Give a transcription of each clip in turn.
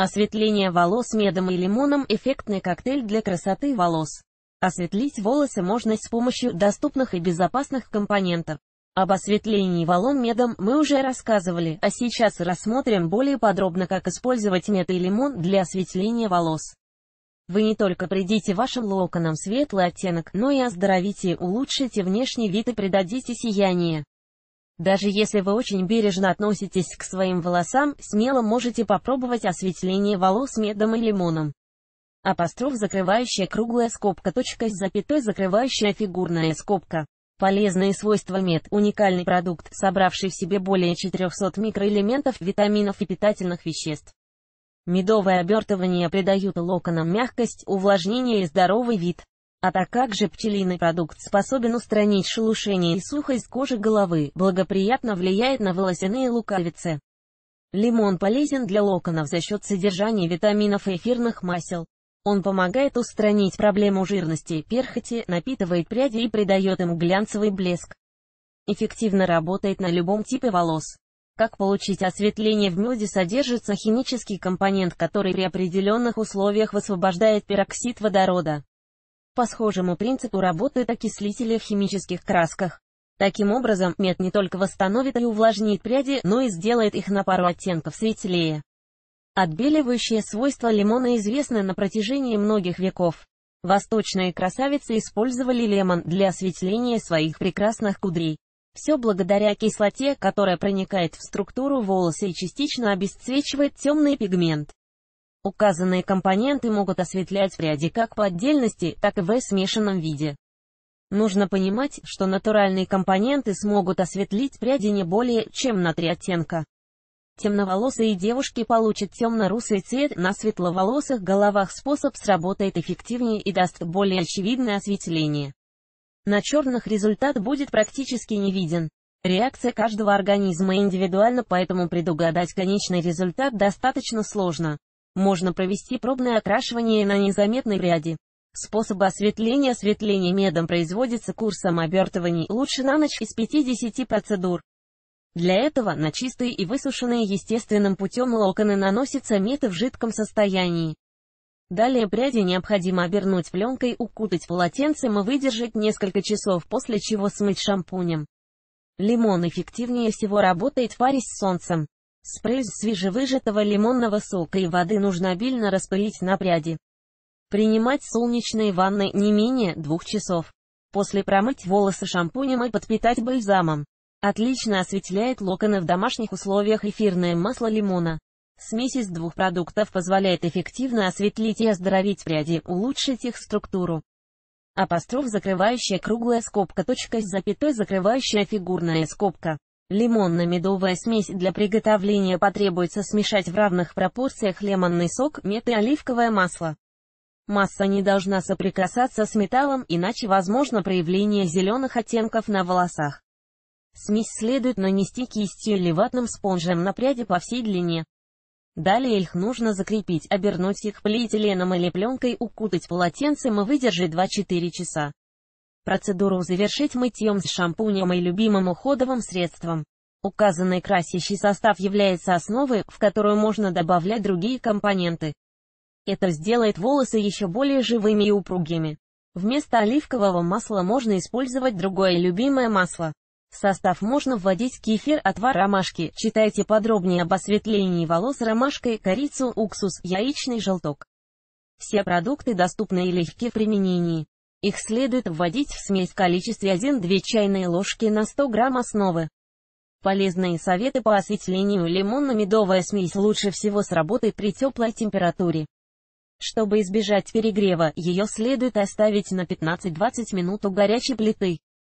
Осветление волос медом и лимоном – эффектный коктейль для красоты волос. Осветлить волосы можно с помощью доступных и безопасных компонентов. Об осветлении волос медом мы уже рассказывали, а сейчас рассмотрим более подробно, как использовать мед и лимон для осветления волос. Вы не только придите вашим локонам светлый оттенок, но и оздоровите, улучшите внешний вид и придадите сияние. Даже если вы очень бережно относитесь к своим волосам, смело можете попробовать осветление волос медом и лимоном. Апостроф закрывающая круглая скобка, точка с запятой закрывающая фигурная скобка. Полезные свойства мед – уникальный продукт, собравший в себе более 400 микроэлементов, витаминов и питательных веществ. Медовое обертывание придает локонам мягкость, увлажнение и здоровый вид. А так как же пчелиный продукт способен устранить шелушение и сухость кожи головы, благоприятно влияет на волосяные луковицы. Лимон полезен для локонов за счет содержания витаминов и эфирных масел. Он помогает устранить проблему жирности, перхоти, напитывает пряди и придает им глянцевый блеск. Эффективно работает на любом типе волос. Как получить осветление? В меде содержится химический компонент, который при определенных условиях высвобождает пероксид водорода. По схожему принципу работают окислители в химических красках. Таким образом, мед не только восстановит и увлажнит пряди, но и сделает их на пару оттенков светлее. Отбеливающие свойства лимона известны на протяжении многих веков. Восточные красавицы использовали лимон для осветления своих прекрасных кудрей. Все благодаря кислоте, которая проникает в структуру волоса и частично обесцвечивает темный пигмент. Указанные компоненты могут осветлять пряди как по отдельности, так и в смешанном виде. Нужно понимать, что натуральные компоненты смогут осветлить пряди не более чем на 3 оттенка. Темноволосые девушки получат темно-русый цвет, на светловолосых головах способ сработает эффективнее и даст более очевидное осветление. На черных результат будет практически не виден. Реакция каждого организма индивидуальна, поэтому предугадать конечный результат достаточно сложно. Можно провести пробное окрашивание на незаметной пряди. Способы осветления медом производится курсом обертываний, лучше на ночь, из 50 процедур. Для этого на чистые и высушенные естественным путем локоны наносится мед в жидком состоянии. Далее пряди необходимо обернуть пленкой, укутать полотенцем и выдержать несколько часов, после чего смыть шампунем. Лимон эффективнее всего работает в паре с солнцем. Спрей из свежевыжатого лимонного сока и воды нужно обильно распылить на пряди. Принимать солнечные ванны не менее 2 часов. После промыть волосы шампунем и подпитать бальзамом. Отлично осветляет локоны в домашних условиях эфирное масло лимона. Смесь из 2 продуктов позволяет эффективно осветлить и оздоровить пряди, улучшить их структуру. Апостроф закрывающая круглая скобка, точка с запятой закрывающая фигурная скобка. Лимонно-медовая смесь. Для приготовления потребуется смешать в равных пропорциях лимонный сок, мед и оливковое масло. Масса не должна соприкасаться с металлом, иначе возможно проявление зеленых оттенков на волосах. Смесь следует нанести кистью или ватным спонжем на пряди по всей длине. Далее их нужно закрепить, обернуть их полиэтиленом или пленкой, укутать полотенцем и выдержать 2-4 часа. Процедуру завершить мытьем с шампунем и любимым уходовым средством. Указанный красящий состав является основой, в которую можно добавлять другие компоненты. Это сделает волосы еще более живыми и упругими. Вместо оливкового масла можно использовать другое любимое масло. В состав можно вводить кефир, отвар ромашки. Читайте подробнее об осветлении волос ромашкой, корицу, уксус, яичный желток. Все продукты доступны и легки в применении. Их следует вводить в смесь в количестве 1-2 чайные ложки на 100 грамм основы. Полезные советы по осветлению. Лимонно-медовая смесь лучше всего сработает при теплой температуре. Чтобы избежать перегрева, ее следует оставить на 15-20 минут у горячей плиты.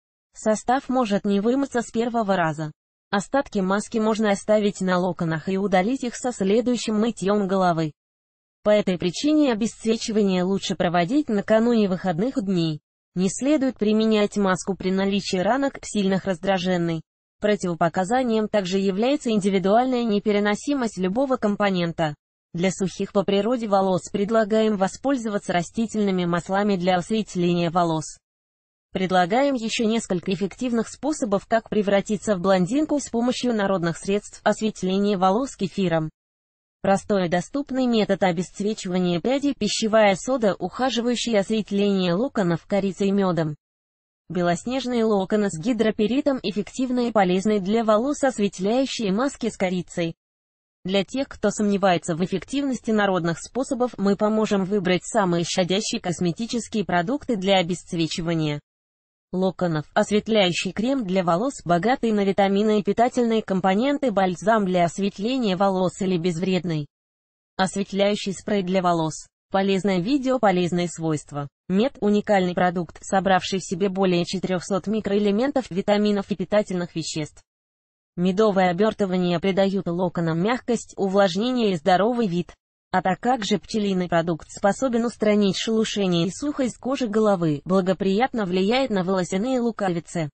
Состав может не вымыться с первого раза. Остатки маски можно оставить на локонах и удалить их со следующим мытьем головы. По этой причине обесцвечивание лучше проводить накануне выходных дней. Не следует применять маску при наличии ранок, сильных раздражений. Противопоказанием также является индивидуальная непереносимость любого компонента. Для сухих по природе волос предлагаем воспользоваться растительными маслами для осветления волос. Предлагаем еще несколько эффективных способов, как превратиться в блондинку с помощью народных средств осветления волос кефиром. Простой и доступный метод обесцвечивания прядей, пищевая сода, ухаживающее осветление локонов корицей и медом. Белоснежные локоны с гидроперитом, эффективные и полезные для волос осветляющие маски с корицей. Для тех, кто сомневается в эффективности народных способов, мы поможем выбрать самые щадящие косметические продукты для обесцвечивания локонов. Осветляющий крем для волос, богатый на витамины и питательные компоненты, бальзам для осветления волос или безвредный осветляющий спрей для волос. Полезное видео, полезные свойства. Мед – уникальный продукт, собравший в себе более 400 микроэлементов, витаминов и питательных веществ. Медовое обертывание придает локонам мягкость, увлажнение и здоровый вид. А также пчелиный продукт способен устранить шелушение и сухость кожи головы, благоприятно влияет на волосяные луковицы.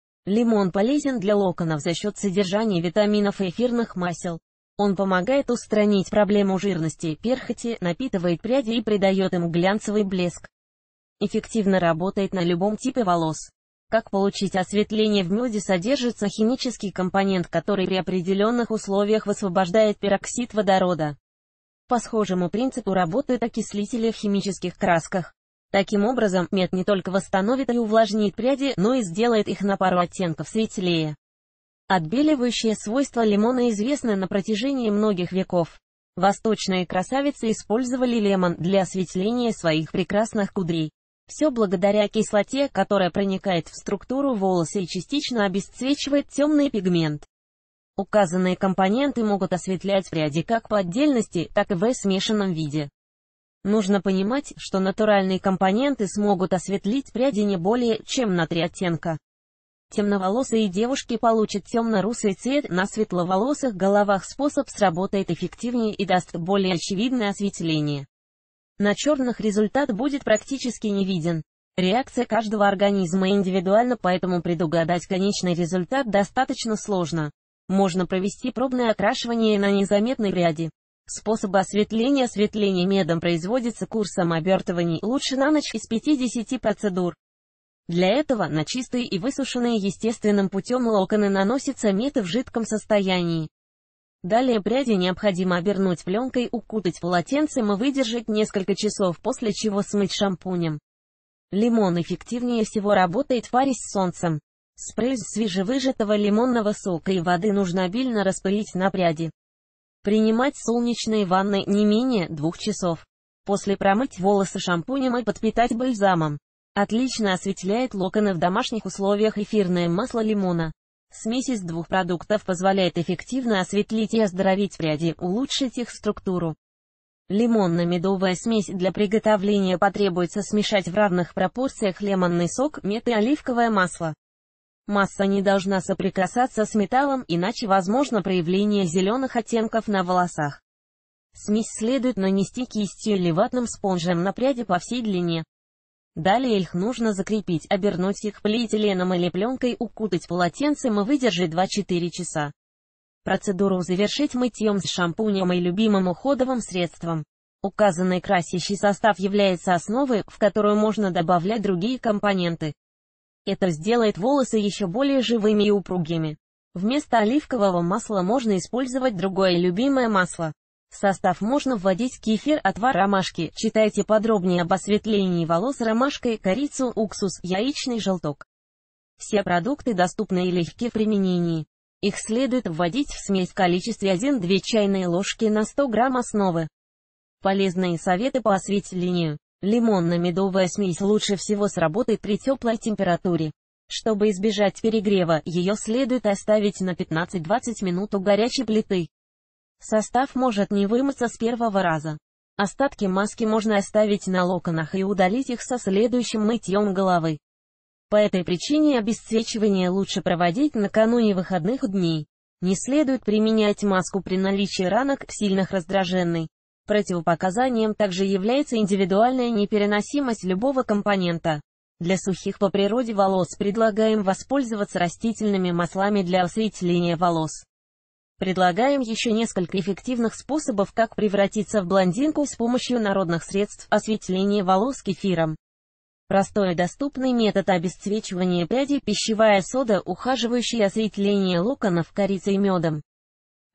Лимон полезен для локонов за счет содержания витаминов и эфирных масел. Он помогает устранить проблему жирности, перхоти, напитывает пряди и придает им глянцевый блеск. Эффективно работает на любом типе волос. Как получить осветление? В меде содержится химический компонент, который при определенных условиях высвобождает пероксид водорода. По схожему принципу работают окислители в химических красках. Таким образом, мед не только восстановит и увлажнит пряди, но и сделает их на пару оттенков светлее. Отбеливающие свойства лимона известны на протяжении многих веков. Восточные красавицы использовали лимон для осветления своих прекрасных кудрей. Все благодаря кислоте, которая проникает в структуру волоса и частично обесцвечивает темный пигмент. Указанные компоненты могут осветлять пряди как по отдельности, так и в смешанном виде. Нужно понимать, что натуральные компоненты смогут осветлить пряди не более чем на 3 оттенка. Темноволосые девушки получат темно-русый цвет, на светловолосых головах способ сработает эффективнее и даст более очевидное осветление. На черных результат будет практически не виден. Реакция каждого организма индивидуальна, поэтому предугадать конечный результат достаточно сложно. Можно провести пробное окрашивание на незаметной пряди. Способы осветления. Осветление медом производится курсом обертываний, лучше на ночь, из 50 процедур. Для этого на чистые и высушенные естественным путем локоны наносится мед в жидком состоянии. Далее пряди необходимо обернуть пленкой, укутать полотенцем и выдержать несколько часов, после чего смыть шампунем. Лимон эффективнее всего работает в паре с солнцем. Спрей из свежевыжатого лимонного сока и воды нужно обильно распылить на пряди. Принимать солнечные ванны не менее 2 часов. После промыть волосы шампунем и подпитать бальзамом. Отлично осветляет локоны в домашних условиях эфирное масло лимона. Смесь из 2 продуктов позволяет эффективно осветлить и оздоровить пряди, улучшить их структуру. Лимонно-медовая смесь. Для приготовления потребуется смешать в равных пропорциях лимонный сок, мед и оливковое масло. Масса не должна соприкасаться с металлом, иначе возможно проявление зеленых оттенков на волосах. Смесь следует нанести кистью или ватным спонжем на пряди по всей длине. Далее их нужно закрепить, обернуть их полиэтиленом или пленкой, укутать полотенцем и выдержать 2-4 часа. Процедуру завершить мытьем с шампунем и любимым уходовым средством. Указанный красящий состав является основой, в которую можно добавлять другие компоненты. Это сделает волосы еще более живыми и упругими. Вместо оливкового масла можно использовать другое любимое масло. В состав можно вводить кефир, отвар ромашки. Читайте подробнее об осветлении волос ромашкой, корицу, уксус, яичный желток. Все продукты доступны и легки в применении. Их следует вводить в смесь в количестве 1-2 чайные ложки на 100 грамм основы. Полезные советы по осветлению. Лимонно-медовая смесь лучше всего сработает при теплой температуре. Чтобы избежать перегрева, ее следует оставить на 15-20 минут у горячей плиты. Состав может не вымыться с первого раза. Остатки маски можно оставить на локонах и удалить их со следующим мытьем головы. По этой причине обесцвечивание лучше проводить накануне выходных дней. Не следует применять маску при наличии ранок, сильных раздражений. Противопоказанием также является индивидуальная непереносимость любого компонента. Для сухих по природе волос предлагаем воспользоваться растительными маслами для осветления волос. Предлагаем еще несколько эффективных способов, как превратиться в блондинку с помощью народных средств осветления волос кефиром. Простой и доступный метод обесцвечивания прядей, пищевая сода, ухаживающее осветление локонов корицей и медом.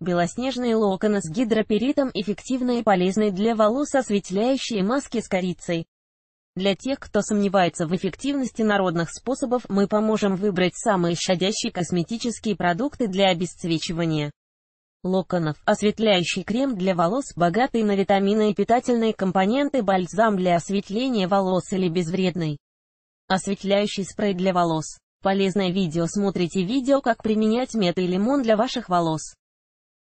Белоснежные локоны с гидроперитом – эффективные и полезные для волос осветляющие маски с корицей. Для тех, кто сомневается в эффективности народных способов, мы поможем выбрать самые щадящие косметические продукты для обесцвечивания локонов, осветляющий крем для волос, богатый на витамины и питательные компоненты, бальзам для осветления волос или безвредный осветляющий спрей для волос. Полезное видео. Смотрите видео, как применять мед и лимон для ваших волос.